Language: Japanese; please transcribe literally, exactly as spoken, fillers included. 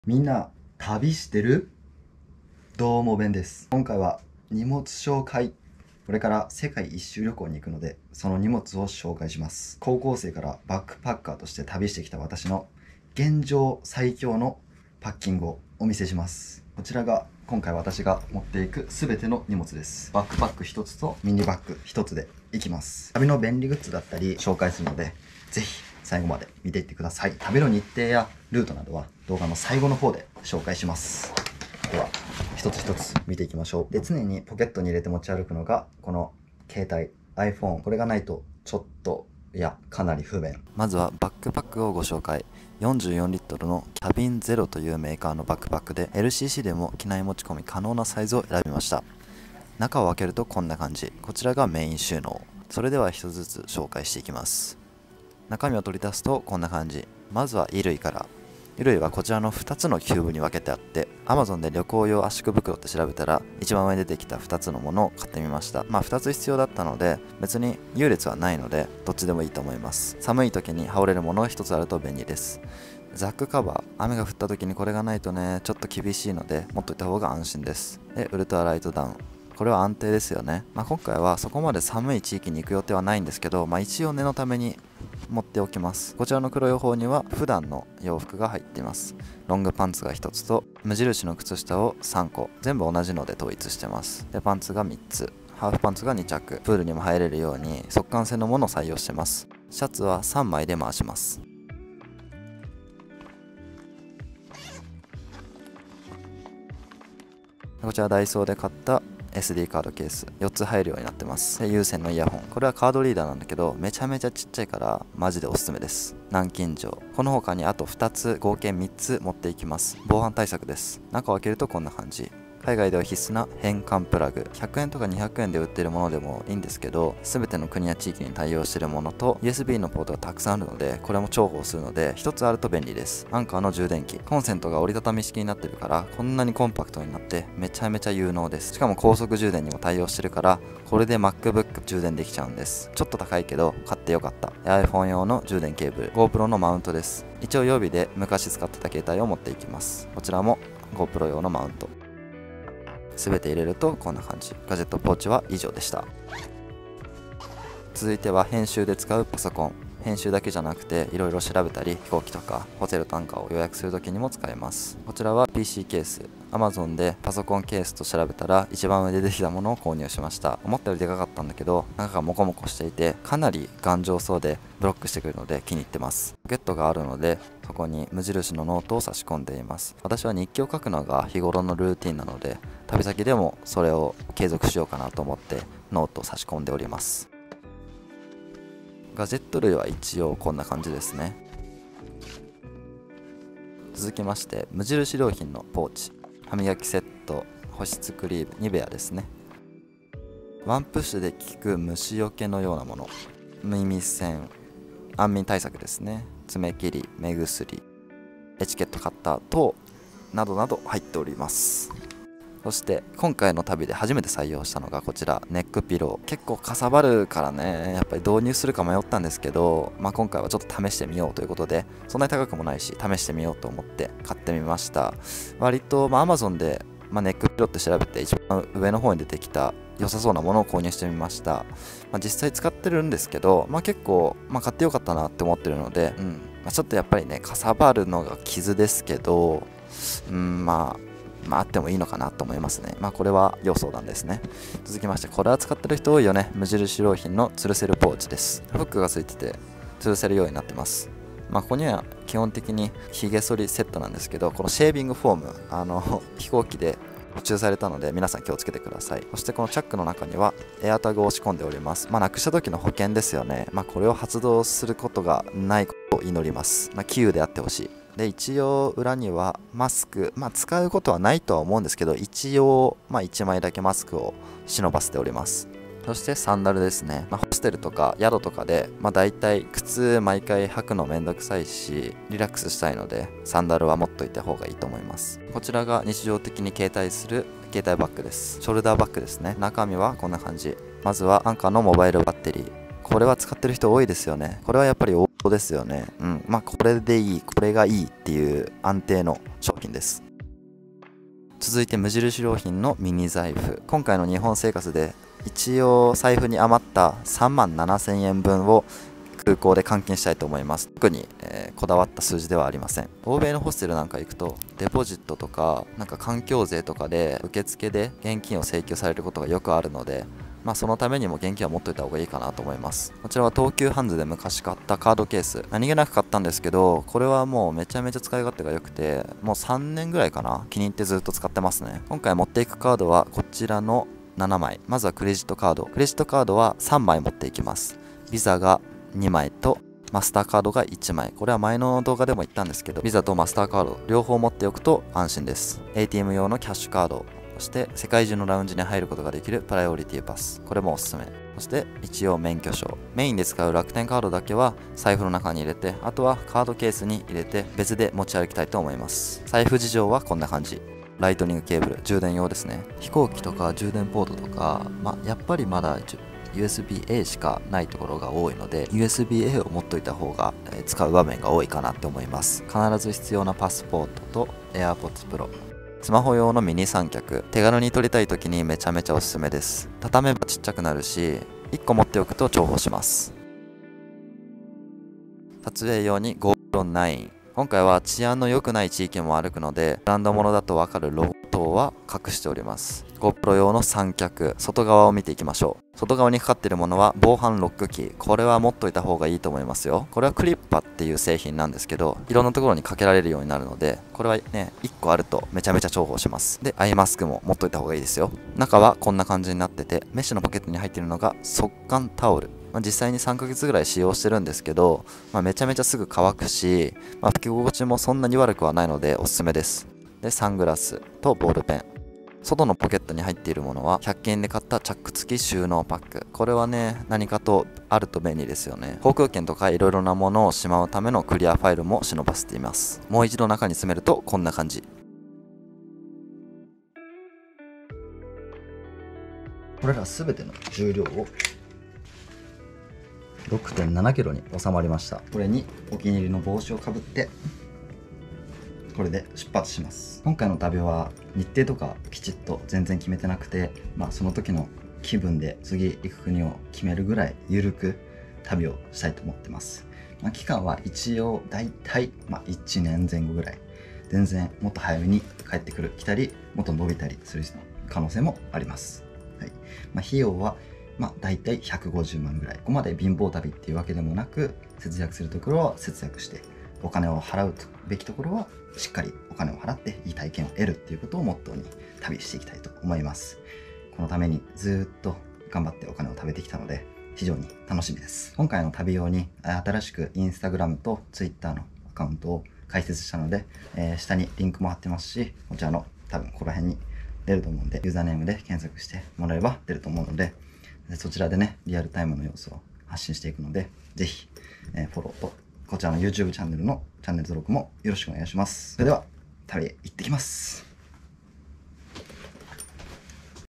みんな旅してる？どうもベンです。今回は荷物紹介。これから世界一周旅行に行くので、その荷物を紹介します。高校生からバックパッカーとして旅してきた私の現状最強のパッキングをお見せします。こちらが今回私が持っていく全ての荷物です。バックパックひとつとミニバッグひとつで行きます。旅の便利グッズだったり紹介するので、ぜひ最後まで見ていってください。旅の日程やルートなどは動画の最後の方で紹介します。では一つ一つ見ていきましょう。で、常にポケットに入れて持ち歩くのがこの携帯 iPhone。これがないとちょっといやかなり不便。 まずはバックパックをご紹介。よんじゅうよんリットルのキャビンゼロというメーカーのバックパックで エルシーシー でも機内持ち込み可能なサイズを選びました。中を開けるとこんな感じ。こちらがメイン収納。それでは一つずつ紹介していきます。中身を取り出すとこんな感じ。まずは衣類から。衣類はこちらのふたつのキューブに分けてあって Amazon で旅行用圧縮袋って調べたら一番上に出てきたふたつのものを買ってみました。まあふたつ必要だったので別に優劣はないのでどっちでもいいと思います。寒い時に羽織れるものがひとつあると便利です。ザックカバー、雨が降った時にこれがないとねちょっと厳しいので持っといた方が安心です。でウルトラライトダウン、これは安定ですよね。まあ、今回はそこまで寒い地域に行く予定はないんですけど、まあ、一応念のために持っておきます。こちらの黒い方には普段の洋服が入っています。ロングパンツがひとつと無印の靴下をさんこ、全部同じので統一してます。でパンツがみっつ、ハーフパンツがにちゃく、プールにも入れるように速乾性のものを採用してます。シャツはさんまいで回します。こちらダイソーで買った エスディー カードケースよっつ入るようになってます。で有線のイヤホン、これはカードリーダーなんだけどめちゃめちゃちっちゃいからマジでおすすめです。南京錠、この他にあとふたつ合計みっつ持っていきます。防犯対策です。中を開けるとこんな感じ。海外では必須な変換プラグ、ひゃくえんとかにひゃくえんで売ってるものでもいいんですけど全ての国や地域に対応しているものと ユーエスビー のポートがたくさんあるのでこれも重宝するのでひとつあると便利です。アンカーの充電器、コンセントが折りたたみ式になってるからこんなにコンパクトになってめちゃめちゃ有能です。しかも高速充電にも対応してるからこれで MacBook 充電できちゃうんです。ちょっと高いけど買ってよかった。 iPhone 用の充電ケーブル、 GoPro のマウントです。一応予備で昔使ってた携帯を持っていきます。こちらも GoPro 用のマウント。全て入れるとこんな感じ。ガジェットポーチは以上でした。続いては編集で使うパソコン。編集だけじゃなくていろいろ調べたり飛行機とかホテル単価を予約するときにも使えます。こちらは ピーシー ケース。 Amazon でパソコンケースと調べたら一番上で出てきたものを購入しました。思ったよりでかかったんだけど中がモコモコしていてかなり頑丈そうでブロックしてくるので気に入ってます。ポケットがあるのでそこに無印のノートを差し込んでいます。私は日記を書くのが日頃のルーティンなので旅先でもそれを継続しようかなと思ってノートを差し込んでおります。ガジェット類は一応こんな感じですね。続きまして無印良品のポーチ、歯磨きセット、保湿クリーム、ニベアですね。ワンプッシュで効く虫除けのようなもの、耳栓、安眠対策ですね。爪切り、目薬、エチケットカッター等などなど入っております。そして今回の旅で初めて採用したのがこちら、ネックピロー。結構かさばるからねやっぱり導入するか迷ったんですけど、まあ、今回はちょっと試してみようということでそんなに高くもないし試してみようと思って買ってみました。割と、まあ、Amazon で、まあ、ネックピローって調べて一番上の方に出てきた良さそうなものを購入してみました。まあ、実際使ってるんですけど、まあ、結構、まあ、買ってよかったなって思ってるので、うんまあ、ちょっとやっぱりねかさばるのが傷ですけど、うんまあまああってもいいのかなと思いますね。まあこれは要相談ですね。続きまして、これは使ってる人多いよね。無印良品の吊るせるポーチです。フックがついてて吊るせるようになってます。まあここには基本的にひげ剃りセットなんですけど、このシェービングフォーム、あの飛行機で補充されたので皆さん気をつけてください。そしてこのチャックの中にはエアタグを仕込んでおります。まあなくした時の保険ですよね。まあこれを発動することがないことを祈ります。まあキーウであってほしい。で一応裏にはマスク、まあ使うことはないとは思うんですけど一応まあいちまいだけマスクを忍ばせております。そしてサンダルですね。まあ、ホステルとか宿とかで、まあ、大体靴毎回履くのめんどくさいしリラックスしたいのでサンダルは持っといた方がいいと思います。こちらが日常的に携帯する携帯バッグです。ショルダーバッグですね。中身はこんな感じ。まずはアンカーのモバイルバッテリー、これは使ってる人多いですよね。これはやっぱり王道ですよね。うんまあこれでいい、これがいいっていう安定の商品です。続いて無印良品のミニ財布。今回の日本生活で一応財布に余ったさんまんななせんえんぶんを空港で換金したいと思います。特に、えー、こだわった数字ではありません。欧米のホステルなんか行くとデポジットとかなんか環境税とかで受付で現金を請求されることがよくあるので、まあそのためにも現金は持っといた方がいいかなと思います。こちらは東急ハンズで昔買ったカードケース、何気なく買ったんですけど、これはもうめちゃめちゃ使い勝手が良くて、もうさんねんぐらいかな、気に入ってずっと使ってますね。今回持っていくカードはこちらのななまい。まずはクレジットカード。クレジットカードはさんまい持っていきます。ビザがにまいとマスターカードがいちまい。これは前の動画でも言ったんですけど、ビザとマスターカード両方持っておくと安心です。 エーティーエム 用のキャッシュカード、そして世界中のラウンジに入ることができるプライオリティパス、これもおすすめ。そして一応免許証。メインで使う楽天カードだけは財布の中に入れて、あとはカードケースに入れて別で持ち歩きたいと思います。財布事情はこんな感じ。ライトニングケーブル、充電用ですね。飛行機とか充電ポートとか、まあ、やっぱりまだユーエスビーエー しかないところが多いので ユーエスビーエー を持っといた方が、えー、使う場面が多いかなって思います。必ず必要なパスポートと AirPods Pro、 スマホ用のミニ三脚、手軽に撮りたい時にめちゃめちゃおすすめです。畳めばちっちゃくなるし、いっこ持っておくと重宝します。撮影用に ゴープロナイン。今回は治安の良くない地域も歩くので、ブランド物だとわかるロゴ等は隠しております。GoPro 用の三脚、外側を見ていきましょう。外側にかかっているものは防犯ロックキー。これは持っといた方がいいと思いますよ。これはクリッパっていう製品なんですけど、いろんなところにかけられるようになるので、これはね、いっこあるとめちゃめちゃ重宝します。で、アイマスクも持っといた方がいいですよ。中はこんな感じになってて、メッシュのポケットに入っているのが速乾タオル。まあ、実際にさんかげつぐらい使用してるんですけど、まあ、めちゃめちゃすぐ乾くし、まあ、拭き心地もそんなに悪くはないのでおすすめです。で、サングラスとボールペン。外のポケットに入っているものはひゃっけんで買ったチャック付き収納パック。これはね、何かとあると便利ですよね。航空券とかいろいろなものをしまうためのクリアファイルも忍ばせています。もう一度中に詰めるとこんな感じ。 これらすべての重量を ろくてんななキロに収まりました。これにお気に入りの帽子をかぶってこれで出発します。今回の旅は日程とかきちっと全然決めてなくて、まあその時の気分で次行く国を決めるぐらいゆるく旅をしたいと思ってます。まあ、期間は一応だいたいまあいちねんぜん後ぐらい。全然もっと早めに帰ってくる来たりもっと伸びたりする可能性もあります。はい。まあ、費用はまあだいたいひゃくごじゅうまんぐらい。ここまで貧乏旅っていうわけでもなく、節約するところは節約して、お金を払うべきところはしっかりお金を払っていい体験を得るっていうことをモットーに旅していきたいと思います。このためにずっと頑張ってお金を食べてきたので非常に楽しみです。今回の旅用に新しくインスタグラムとツイッターのアカウントを開設したので、えー、下にリンクも貼ってますし、こちらの多分ここら辺に出ると思うんで、ユーザーネームで検索してもらえば出ると思うので、そちらでね、リアルタイムの様子を発信していくので、ぜひ、えー、フォローとこちらの YouTube チャンネルのチャンネル登録もよろしくお願いします。それでは旅へ行ってきます。